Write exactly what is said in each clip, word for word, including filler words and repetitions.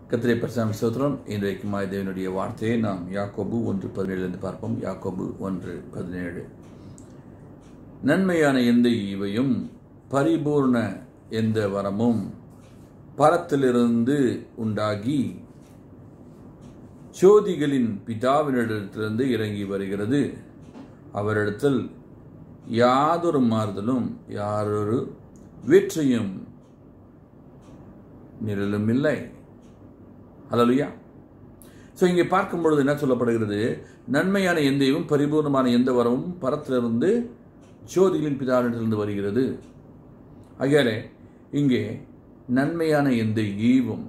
கர்த்தருடைய பரிசுத்த ஸ்தோத்திரம். இன்றைக்கு மாய் தேவனுடைய வார்த்தையை நாம் யாக்கோபு ஒன்று பதினேழிலிருந்து பார்ப்போம். யாக்கோபு ஒன்று பதினேழு. நன்மையான எந்த ஈவையும் பரிபூர்ண எந்த வரமும் பரத்திலிருந்து உண்டாகி சோதிகளின் பிதாவினிடத்திலிருந்து இறங்கி வருகிறது. அவரிடத்தில் யாதொரு மாறுதலும் யாரொரு வெற்றியும் நிழலும் இல்லை. ஹல்லேலூயா. ஸோ இங்கே பார்க்கும் பொழுது என்ன சொல்லப்படுகிறது? நன்மையான எந்தையும் பரிபூர்ணமான எந்த வரமும் பரத்திலிருந்து ஜோதிகளின் பிதாவினிடத்திலிருந்து வருகிறது. ஆகையாலே இங்கே நன்மையான எந்த ஈவும்,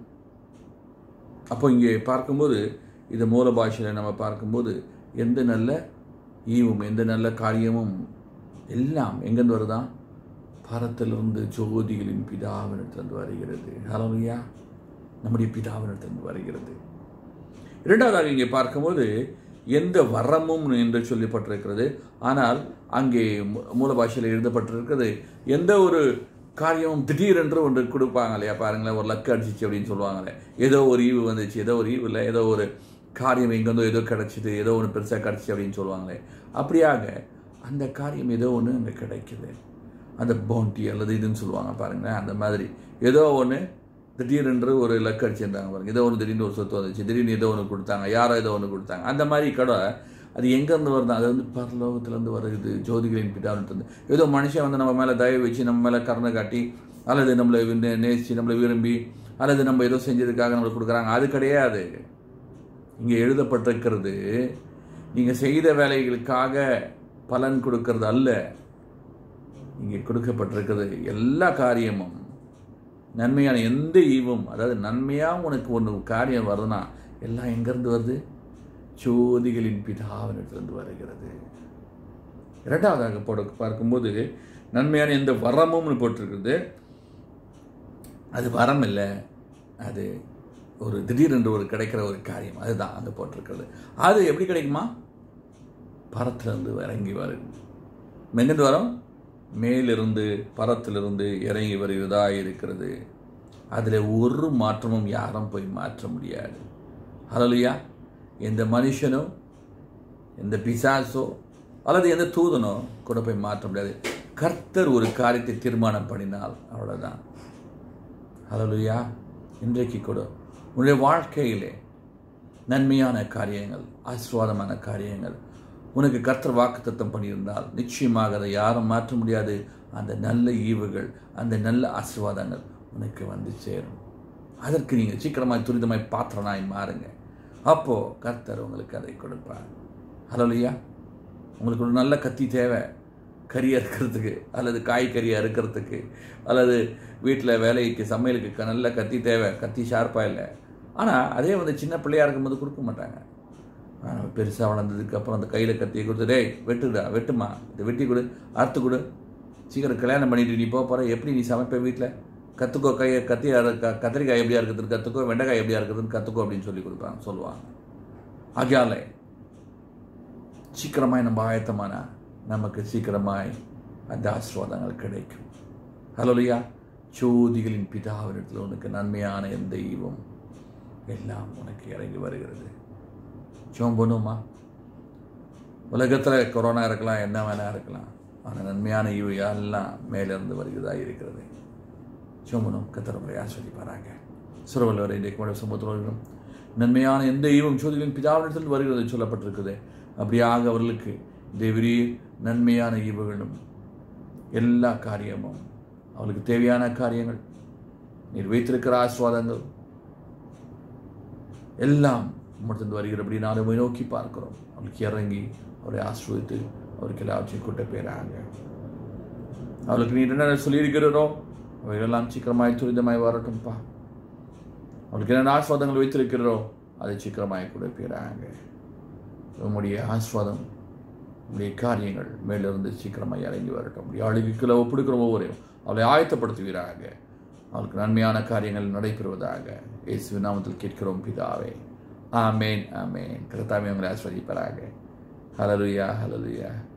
அப்போ இங்கே பார்க்கும்போது இது மூல பாஷையில் நம்ம பார்க்கும்போது எந்த நல்ல ஈவும் எந்த நல்ல காரியமும் எல்லாம் எங்கேருந்து வருதான்? பரத்திலிருந்து ஜோதிகளின் பிதாவினிடத்திலிருந்து வருகிறது. ஹல்லேலூயா. நம்முடைய பிதாவினிடத்திலிருந்து வருகிறது. இரண்டாவதாக இங்கே பார்க்கும்போது எந்த வரமும் என்று சொல்லப்பட்டிருக்கிறது. ஆனால் அங்கே மூல பாஷையில் எழுதப்பட்டிருக்கிறது எந்த ஒரு காரியமும் திடீரென்று ஒன்று கொடுப்பாங்க இல்லையா? பாருங்களேன், ஒரு லக்கு அடிச்சிச்சு அப்படின்னு சொல்லுவாங்களே, ஏதோ ஒரு ஈவு வந்துச்சு, ஏதோ ஒரு ஈவு இல்லை, ஏதோ ஒரு காரியம் எங்கேருந்தோ ஏதோ கிடச்சிது, ஏதோ ஒன்று பெருசாக கிடச்சி அப்படின்னு சொல்லுவாங்களே, அப்படியாக அந்த காரியம் ஏதோ ஒன்று அங்கே கிடைக்குது. அந்த பவுண்டி அல்லது இதுன்னு சொல்லுவாங்க பாருங்களேன், அந்த மாதிரி ஏதோ ஒன்று திடீரென்று ஒரு லக்கு அடிச்சிருந்தாங்க பாருங்கள், ஏதோ ஒன்று திடீர்னு ஒரு சொத்து வந்துச்சு, திடீர்னு ஏதோ ஒன்று கொடுத்தாங்க, யாரோ ஏதோ ஒன்று கொடுத்தாங்க. அந்த மாதிரி கடை அது எங்கேருந்து வருது? அது வந்து பரலோகத்திலேருந்து வருது, ஜோதிகளின் பிதாவினிடத்திலிருந்து. ஏதோ மனுஷன் வந்து நம்ம மேலே தயவு வச்சு நம்ம மேலே கருணை காட்டி அல்லது நம்மளை நேசித்து நம்மளை விரும்பி அல்லது நம்ம ஏதோ செஞ்சதுக்காக நம்மளுக்கு கொடுக்குறாங்க, அது கிடையாது. இங்கே எழுதப்பட்டிருக்கிறது நீங்கள் செய்த வேலைகளுக்காக பலன் கொடுக்கறது அல்ல. இங்கே கொடுக்கப்பட்டிருக்கிறது எல்லா காரியமும் நன்மையான எந்த ஈவும், அதாவது நன்மையாக உனக்கு ஒன்று காரியம் வருதுன்னா எல்லாம் எங்கேருந்து வருது? ஜோதிகளின் பிதாவினிடத்திலிருந்து வருகிறது. இரண்டாவதாக போட பார்க்கும்போது நன்மையான எந்த வரமும்னு போட்டிருக்கிறது. அது வரம் இல்லை, அது ஒரு திடீரென்று ஒரு கிடைக்கிற ஒரு காரியம், அதுதான் அங்கே போட்டிருக்கிறது. அது எப்படி கிடைக்குமா? பரத்திலிருந்து இறங்கி வரும். எங்கேருந்து வரும்? மேலிருந்து பரத்திலிருந்து இறங்கி வருகிறதா இருக்கிறது. அதில் ஒரு மாற்றமும் யாரும் போய் மாற்ற முடியாது. ஹல்லேலூயா. எந்த மனுஷனோ எந்த பிசாசோ அல்லது எந்த தூதனோ கூட போய் மாற்ற முடியாது. கர்த்தர் ஒரு காரியத்தை தீர்மானம் பண்ணினால் அவ்வளோதான். ஹல்லேலூயா. இன்றைக்கு கூட உன்னுடைய வாழ்க்கையிலே நன்மையான காரியங்கள், ஆசீர்வாதமான காரியங்கள் உனக்கு கர்த்தர் வாக்குத்தத்தம் பண்ணியிருந்தால் நிச்சயமாக அதை யாரும் மாற்ற முடியாது. அந்த நல்ல ஈவுகள், அந்த நல்ல ஆசீர்வாதங்கள் உனக்கு வந்து சேரும். அதற்கு நீங்கள் சீக்கிரமாய் துரிதமாய் பாத்திரனாய் மாறுங்க. அப்போது கர்த்தர் உங்களுக்கு அதை கொடுப்பார். ஹல்லேலூயா. உங்களுக்கு ஒரு நல்ல கத்தி தேவை, கறி அறுக்கிறதுக்கு அல்லது காய்கறி அறுக்கிறதுக்கு அல்லது வீட்டில் வேலைக்கு சமையலுக்கு நல்ல கத்தி தேவை. கத்தி ஷார்ப்பாக இல்லை, ஆனால் அதே வந்து சின்ன பிள்ளையாக இருக்கும்போது கொடுக்க மாட்டாங்க. ஆனால் பெருசாக வளர்ந்ததுக்கு அப்புறம் அந்த கையில் கத்தியை கொடுத்து, டேய் வெட்டுடா, வெட்டுமா, இதை வெட்டி கொடு, அறுத்து கொடு, சீக்கிரம் கல்யாணம் பண்ணிட்டு நீ போக போகிற, எப்படி நீ சமைப்ப வீட்டில், கற்றுக்கோ, கையை கத்தி க கத்திரிக்காய் எப்படியா இருக்குதுன்னு கற்றுக்கோ, வெண்டைக்காய் எப்படியா இருக்குதுன்னு கற்றுக்கோ அப்படின்னு சொல்லி கொடுப்பாங்க சொல்லுவாங்க. ஆகையாலே சீக்கிரமாய் நம்ம ஆயத்தமானா நமக்கு சீக்கிரமாய் அந்த ஆசீர்வாதங்கள் கிடைக்கும். ஹல்லேலூயா. ஜோதிகளின் பிதாவினிடத்தில் உனக்கு நன்மையான எந்த ஈவும் எல்லாம் உனக்கு இறங்கி வருகிறது. ஜெபம் பண்ணுமா? உலகத்தில் கொரோனா இருக்கலாம், என்ன வேணா இருக்கலாம், ஆனால் நன்மையான ஈவு எல்லாம் மேலிருந்து வருகிறதா இருக்கிறது. ஜெபம் பண்ணும். கர்த்தர் உங்களை ஆசீர்வதிப்பாராக. சுரவல்லவரை இன்றைக்கு கூட சமூகத்தில் நன்மையான எந்த ஈவும் ஜோதிகளின் பிதாவினிடத்தில் வருகிறது சொல்லப்பட்டிருக்குது. அப்படியாக அவர்களுக்கு தேவரீர் நன்மையான ஈவுகளும் எல்லா காரியமும் அவளுக்கு தேவையான காரியங்கள் நீர் வைத்திருக்கிற ஆசீர்வாதங்கள் எல்லாம் உம்மிடத்திலிருந்து வருகிறபடி நானும் நோக்கி பார்க்கிறோம். அவளுக்கு இறங்கி அவரை ஆசீர்வதித்து அவருக்கு எல்லாவற்றையும் கூட்ட பேராங்க. அவளுக்கு நீர் என்ன சொல்லியிருக்கிறோ அவைகளெல்லாம் சீக்கிரமாய் துரிதமாய் வரட்டும்ப்பா. அவளுக்கு என்னென்ன ஆசீர்வாதங்கள் வைத்திருக்கிறோ அதை சீக்கிரமாய் கூட பேராங்க. உம்முடைய ஆசீர்வாதம், உடைய காரியங்கள் மேலிருந்து சீக்கிரமாய் இறங்கி வரட்டும். உடைய அழுகுக்களை ஒப்பிடுக்கிற ஒவ்வொருவரையும் அவளை ஆயத்தப்படுத்துவீராக. அவளுக்கு நன்மையான காரியங்கள் நடைபெறுவதாக இயேசுவின் நாமத்தில் கேட்கிறோம் பிதாவே. ஆமேன், ஆமேன். கர்த்தாவே உங்களை ஆசீர்வதிப்பாராக. ஹல்லேலூயா, ஹல்லேலூயா.